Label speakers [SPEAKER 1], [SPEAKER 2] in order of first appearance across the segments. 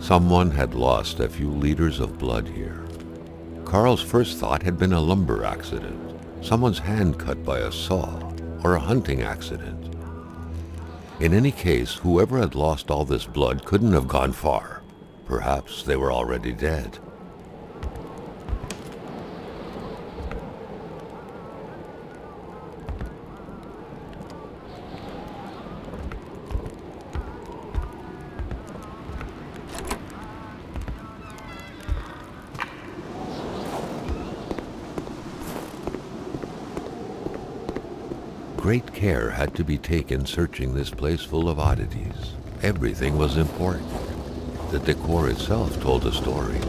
[SPEAKER 1] Someone had lost a few liters of blood here. Carl's first thought had been a lumber accident, someone's hand cut by a saw, or a hunting accident. In any case, whoever had lost all this blood couldn't have gone far. Perhaps they were already dead. Great care had to be taken searching this place full of oddities. Everything was important. The decor itself told a story.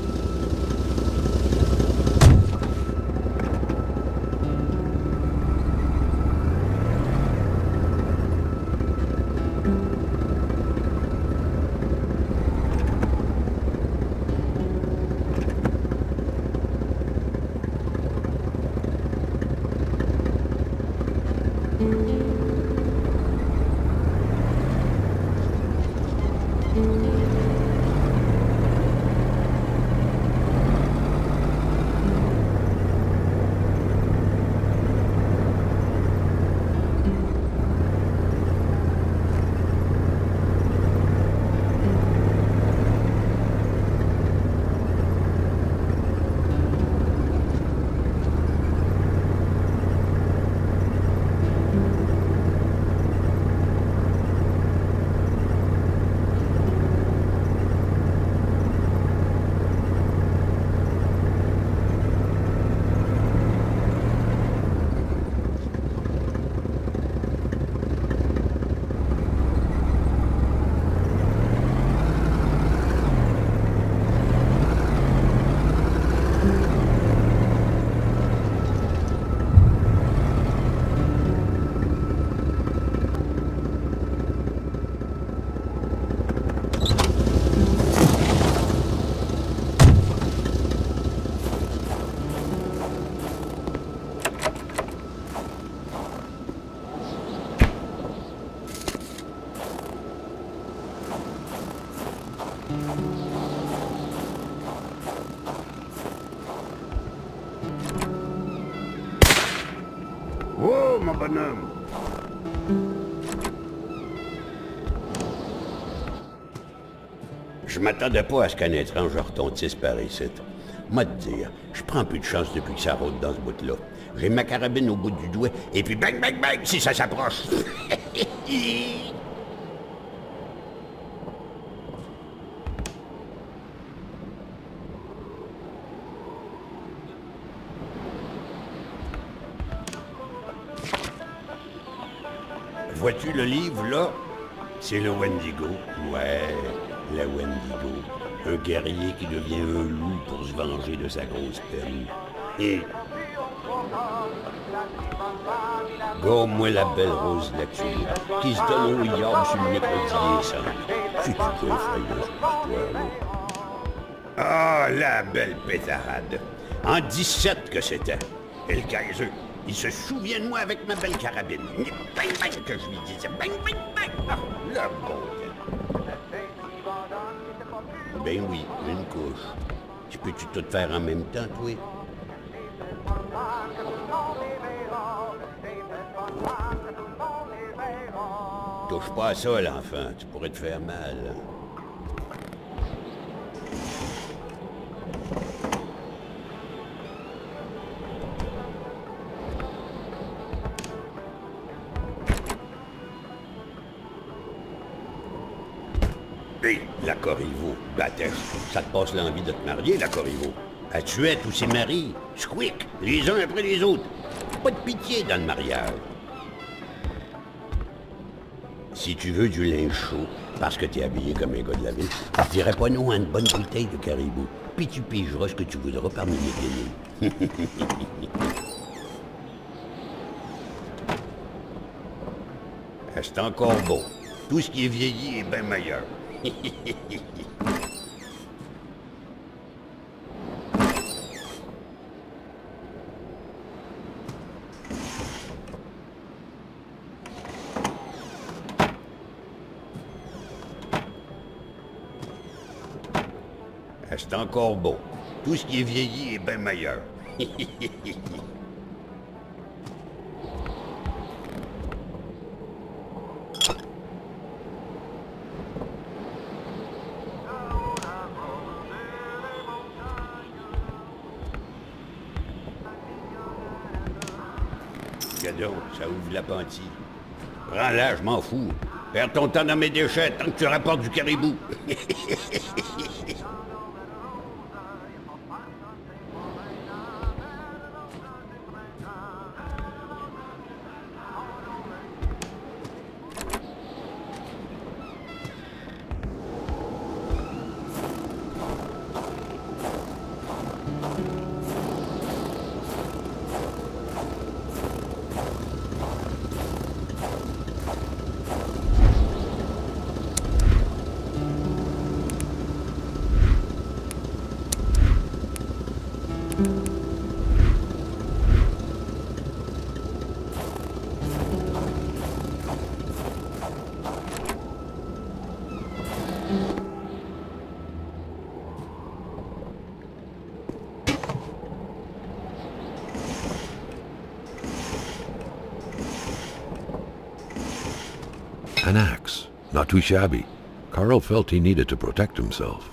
[SPEAKER 2] Oh, mon bonhomme! Je m'attendais pas à ce qu'un étrange retentisse par ici. Moi te dire, je prends plus de chance depuis que ça rôde dans ce bout-là. J'ai ma carabine au bout du doigt, et puis bang, bang, bang, si ça s'approche. Vois-tu le livre, là? C'est le Wendigo. Ouais, le Wendigo. Un guerrier qui devient un loup pour se venger de sa grosse peine. Et... gomme-moi la belle rose là-dessus, qui se donne au yard sur le nécrotier, ça. C'est-tu pas effrayant, cette histoire-là? Ah, la belle pétarade. En 17 que c'était. Et le Kaiser, il se souvient de moi avec ma belle carabine. Bang, bang, que je lui disais. Bang, bang, bang. Ah, le bon temps. Ben oui, une couche. Tu peux-tu tout faire en même temps, toi? Touche pas à ça, l'enfant. Tu pourrais te faire mal. Hé, la Corriveau, Batèche, ça te passe l'envie de te marier, la Corriveau. Elle tuait tous ses maris, squick, les uns après les autres. Pas de pitié dans le mariage. Si tu veux du linge chaud, parce que t'es habillé comme un gars de la ville, je dirais pas non à une bonne bouteille de Caribou. Puis tu pigeras ce que tu voudras parmi mes guenilles. C'est encore beau. Tout ce qui est vieilli est bien meilleur. C'est encore beau. Tout ce qui est vieilli est bien meilleur. Cadeau, ça ouvre l'appentis. Prends-la, je m'en fous. Perds ton temps dans mes déchets tant que tu rapportes du caribou.
[SPEAKER 1] An axe. Not too shabby. Carl felt he needed to protect himself.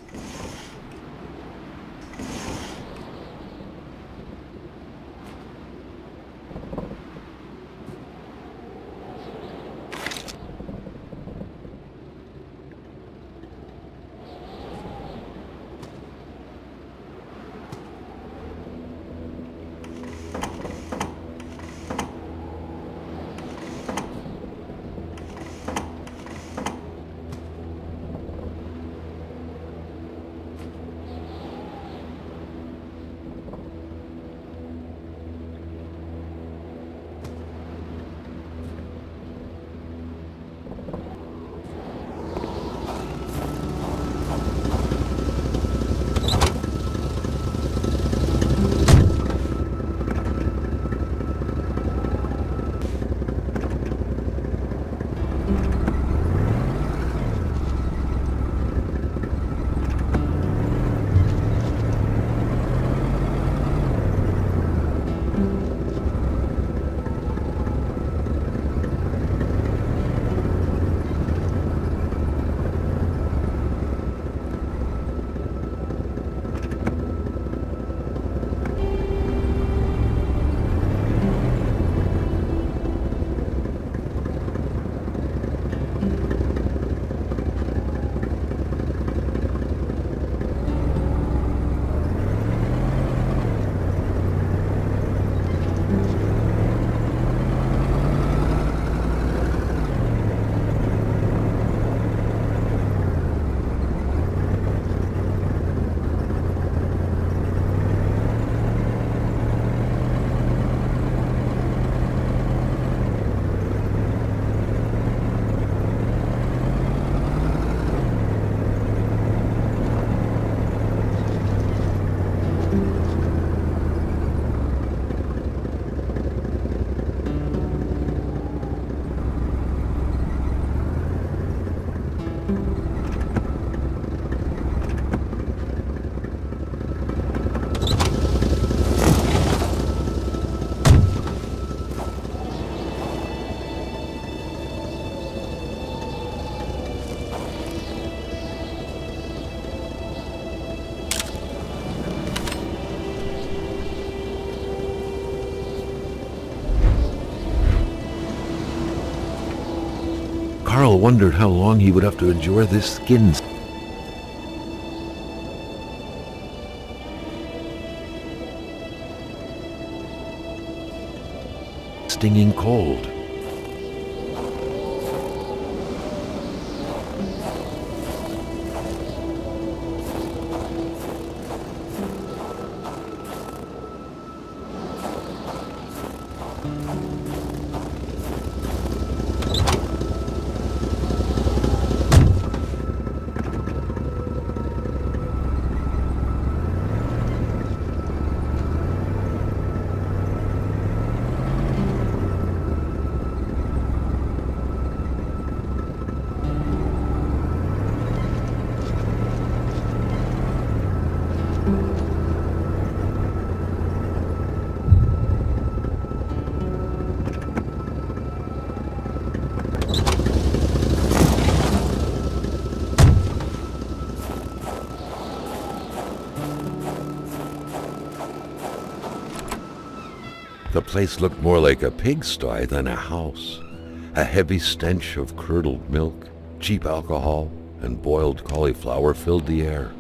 [SPEAKER 1] Carl wondered how long he would have to endure this skin stinging cold. place looked more like a pigsty than a house. A heavy stench of curdled milk, cheap alcohol, and boiled cauliflower filled the air.